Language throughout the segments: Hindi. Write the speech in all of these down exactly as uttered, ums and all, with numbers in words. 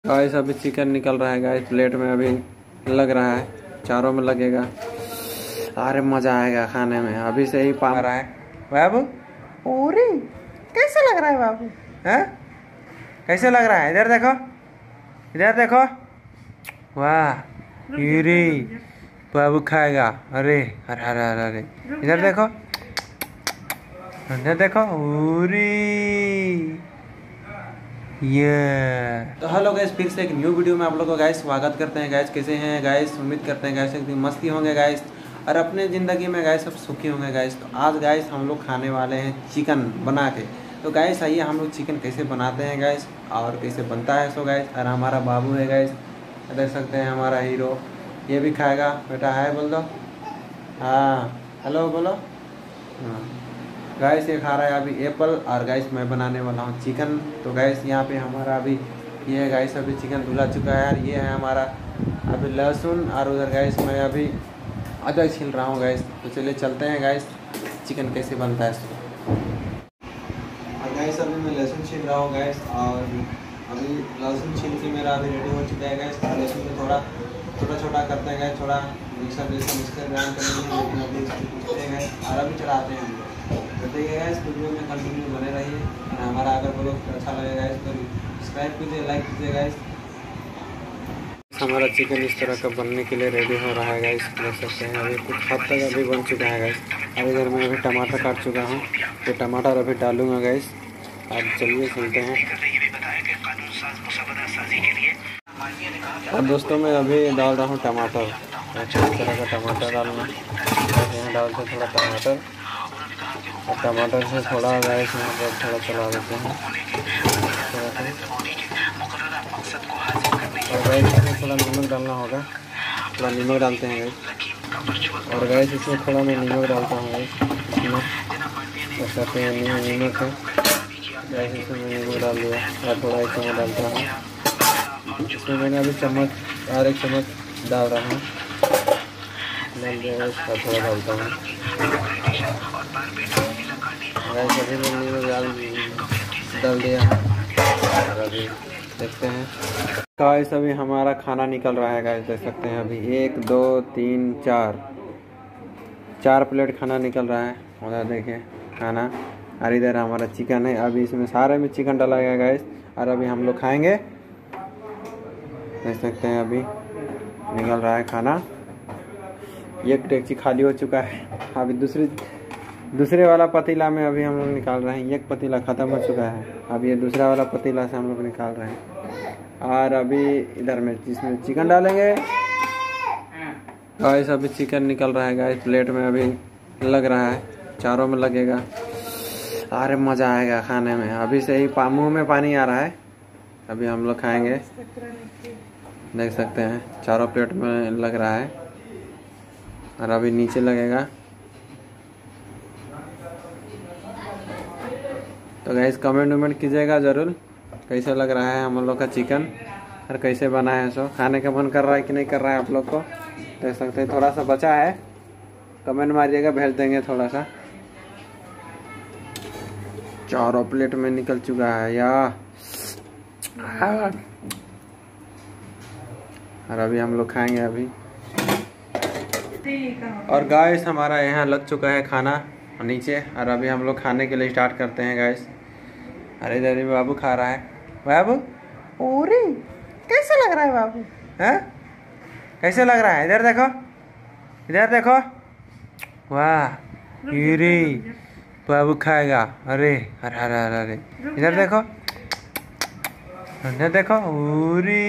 गाइस अभी चिकन निकल रहा है गाइस, प्लेट में अभी लग रहा है, चारों में लगेगा। अरे मजा आएगा खाने में, अभी से ही पा रहा है बाबू। ओरे कैसा लग रहा है बाबू, हैं कैसे लग रहा है? इधर देखो, इधर देखो, वाह यूरी बाबू खाएगा। अरे अरे अरे अरे अरे इधर देखो, इधर देखो, उरी ये। तो हेलो गाइस, फिर से एक न्यू वीडियो में आप लोगों को गाइस स्वागत करते हैं गाइस। कैसे हैं गाइस? उम्मीद करते हैं गाइस एकदम मस्ती होंगे गाइस और अपने ज़िंदगी में गाइस सब सुखी होंगे गाइस। तो आज गाइस हम लोग खाने वाले हैं चिकन बना के। तो गाइस आइए हम लोग चिकन कैसे बनाते हैं गाइस और कैसे बनता है सो गाइस। और हमारा बाबू है गाइस, देख सकते हैं हमारा हीरो, ये भी खाएगा। बेटा हाय बोल दो, हाँ हेलो बोलो। हाँ गाइस ये खा रहा है अभी एप्पल और गाइस मैं बनाने वाला हूँ चिकन। तो गाइस यहाँ पे हमारा अभी ये है गाइस, अभी चिकन धुला चुका है और ये है हमारा अभी लहसुन, और उधर गाइस मैं अभी अदरक छील रहा हूँ गाइस। तो चलिए चलते हैं गाइस चिकन कैसे बनता है। और गाइस अभी मैं लहसुन छील रहा हूँ गाइस, और अभी लहसुन छील के मेरा अभी रेडी हो चुका है गाइस। लहसुन को थोड़ा छोटा छोटा करते हैं गाइस, थोड़ा मिक्सर जैसा मिक्सर ग्राइंड करते हैं, लेकिन अभी पूछते हैं गाइस और अभी चढ़ाते हैं। तो देखिए गाइस वीडियो में कंटिन्यू बने रहिए। हमारा अगर बोलो अच्छा लगेगा गाइस तो सब्सक्राइब कीजिए, लाइक कीजिए गाइस। हमारा चिकन इस तरह का बनने के लिए रेडी हो रहा है गाइस, देख सकते हैं अभी कुछ हद तक अभी बन चुका है गाइस। अभी इधर मैं अभी टमाटर काट चुका हूँ, तो टमाटर अभी डालूंगा गाइस। अब चलिए सुनते हैं। और दोस्तों मैं अभी डाल रहा हूँ टमाटर, इस तरह का टमाटर डालूंगा। यहाँ डालते थोड़ा टमाटर, और टमाटर से थोड़ा गाइस यहाँ पर थोड़ा चला देते हैं थोड़ा सा। और गाइस इसमें थोड़ा नमक डालना होगा, थोड़ा नमक डालते हैं गाइस। और गाइस इसमें थोड़ा मैं नमक डालता हूँ गाइस, इसमें देख सकते हैं नमक है गाइस, इसमें मैं नमक डाल दिया और थोड़ा एक चम्मच डालता हूँ। इसमें मैंने अभी चम्मच और एक चम्मच डाल रहा हूँ, डाल दिया गाइस और थोड़ा डालता हूँ गाइस। अभी मैंने नमक डाल डाल दिया है और अभी देखते हैं गाइस। अभी हमारा खाना निकल रहा है गाइस, देख सकते हैं अभी एक दो तीन चार चार प्लेट खाना निकल रहा है। उधर देखिए खाना, और इधर हमारा चिकन है। अभी इसमें सारे में चिकन डाला गया गाइस, और अभी हम लोग खाएंगे। देख सकते हैं अभी निकल रहा है खाना। एक डेगची खाली हो चुका है, अभी दूसरी दूसरे वाला पतीला में अभी हम लोग निकाल रहे हैं। एक पतीला ख़त्म हो चुका है, अभी ये दूसरा वाला पतीला से हम लोग निकाल रहे हैं। और अभी इधर में जिसमें चिकन डालेंगे गाइस। अभी चिकन निकल रहा है गाइस, प्लेट में अभी लग रहा है, चारों में लगेगा। अरे मज़ा आएगा खाने में, अभी से ही मुँह में पानी आ रहा है। अभी हम लोग खाएंगे, देख सकते हैं चारों प्लेट में लग रहा है और अभी नीचे लगेगा। तो गाइस कमेंट वमेंट कीजिएगा ज़रूर कैसे लग रहा है हम लोग का चिकन और कैसे बना है। सो खाने का मन कर रहा है कि नहीं कर रहा है आप लोग को, देख सकते हैं। थोड़ा सा बचा है, कमेंट मारिएगा, भेज देंगे थोड़ा सा। चारों प्लेट में निकल चुका है या, और अभी हम लोग खाएंगे अभी। और गाइस हमारा यहाँ लग चुका है खाना नीचे, और अभी हम लोग खाने के लिए स्टार्ट करते हैं गाइस। अरे इधर भी बाबू खा रहा है। बाबू ओरे कैसा लग रहा है बाबू, हैं कैसे लग रहा है? इधर देखो, इधर देखो, वाह यूरी बाबू खाएगा। अरे अरे अरे अरे अरे इधर देखो, इधर देखो, उरी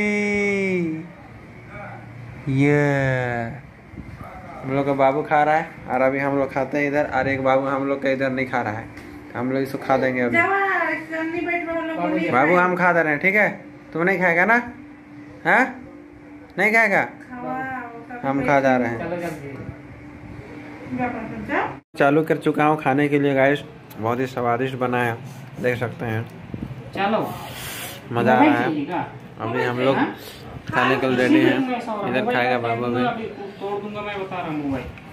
ये। हम लोग का बाबू खा रहा है और अभी हम लोग खाते हैं इधर। और एक बाबू हम लोग का इधर नहीं खा रहा है, हम लोग इसको खा देंगे अभी। बाबू हम खा दे रहे हैं, ठीक है? तुम नहीं खाएगा ना? हाँ नहीं खाएगा, हम खा जा रहे हैं। चालू कर चुका हूँ खाने के लिए गाइस, बहुत ही स्वादिष्ट बना है, देख सकते हैं। चलो मज़ा आ रहा है। अभी हम लोग खाने के लिए रेडी हैं, इधर खाएगा बाबू भी। तोड़ दूंगा मैं, बता रहा हूँ भाई।